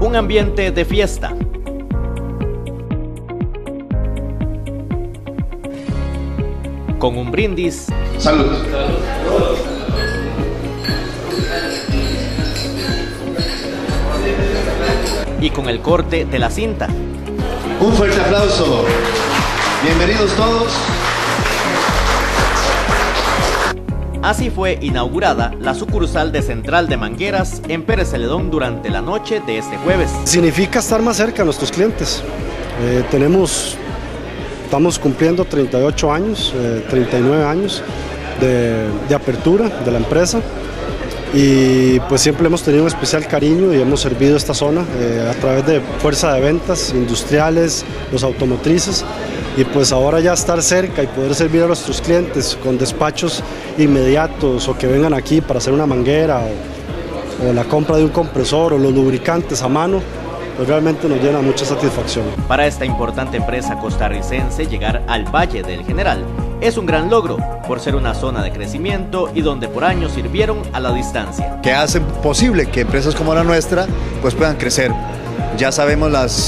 Un ambiente de fiesta. Con un brindis. ¡Salud! Y con el corte de la cinta. Un fuerte aplauso. Bienvenidos todos. Así fue inaugurada la sucursal de Central de Mangueras en Pérez Celedón durante la noche de este jueves. Significa estar más cerca de nuestros clientes. Estamos cumpliendo 38 años, 39 años de apertura de la empresa. Y pues siempre hemos tenido un especial cariño y hemos servido esta zona a través de fuerza de ventas industriales, los automotrices, y pues ahora ya estar cerca y poder servir a nuestros clientes con despachos inmediatos o que vengan aquí para hacer una manguera o la compra de un compresor o los lubricantes a mano, pues realmente nos llena mucha satisfacción. Para esta importante empresa costarricense, llegar al Valle del General es un gran logro por ser una zona de crecimiento y donde por años sirvieron a la distancia. Que hacen posible que empresas como la nuestra pues puedan crecer. Ya sabemos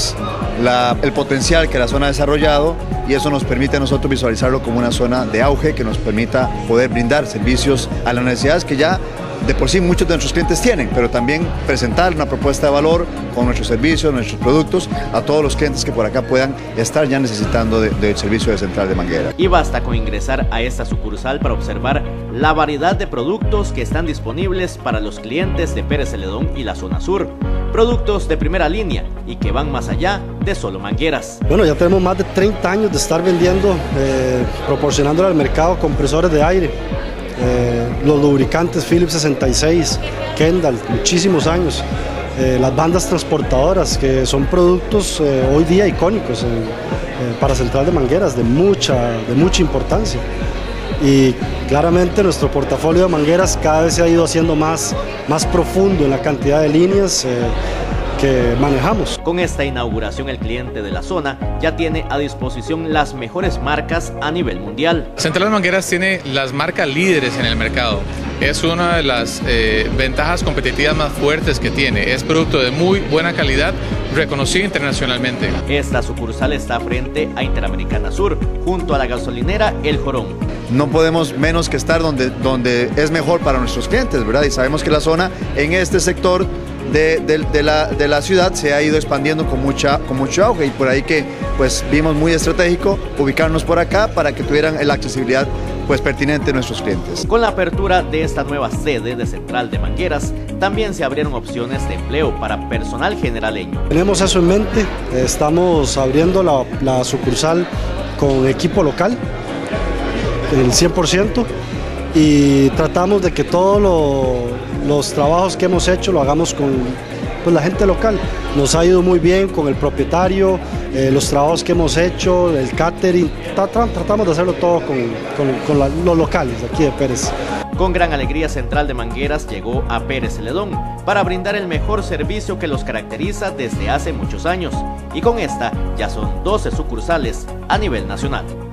el potencial que la zona ha desarrollado y eso nos permite a nosotros visualizarlo como una zona de auge que nos permita poder brindar servicios a las necesidades que ya de por sí muchos de nuestros clientes tienen, pero también presentar una propuesta de valor con nuestros servicios, nuestros productos a todos los clientes que por acá puedan estar ya necesitando del servicio de Central de Manguera. Y basta con ingresar a esta sucursal para observar la variedad de productos que están disponibles para los clientes de Pérez Celedón y la zona sur. Productos de primera línea y que van más allá de solo mangueras. Bueno, ya tenemos más de 30 años de estar vendiendo, proporcionándole al mercado compresores de aire. Los lubricantes Phillips 66, Kendall, muchísimos años. Las bandas transportadoras, que son productos hoy día icónicos para Central de Mangueras, de mucha importancia. Y claramente nuestro portafolio de mangueras cada vez se ha ido haciendo más profundo en la cantidad de líneas que manejamos. Con esta inauguración, el cliente de la zona ya tiene a disposición las mejores marcas a nivel mundial. Central de Mangueras tiene las marcas líderes en el mercado. Es una de las ventajas competitivas más fuertes que tiene. Es producto de muy buena calidad, reconocido internacionalmente. Esta sucursal está frente a Interamericana Sur, junto a la gasolinera El Jorón. No podemos menos que estar donde es mejor para nuestros clientes, ¿verdad? Y sabemos que la zona en este sector de la ciudad se ha ido expandiendo con mucho auge y por ahí que pues vimos muy estratégico ubicarnos por acá para que tuvieran la accesibilidad pues pertinente a nuestros clientes. Con la apertura de esta nueva sede de Central de Mangueras, también se abrieron opciones de empleo para personal generaleño. Tenemos eso en mente, estamos abriendo la sucursal con equipo local, el 100%, y tratamos de que todos los trabajos que hemos hecho lo hagamos con la gente local. Nos ha ido muy bien con el propietario, los trabajos que hemos hecho, el catering, tratamos de hacerlo todo con los locales de aquí de Pérez. Con gran alegría, Central de Mangueras llegó a Pérez Celedón para brindar el mejor servicio que los caracteriza desde hace muchos años, y con esta ya son 12 sucursales a nivel nacional.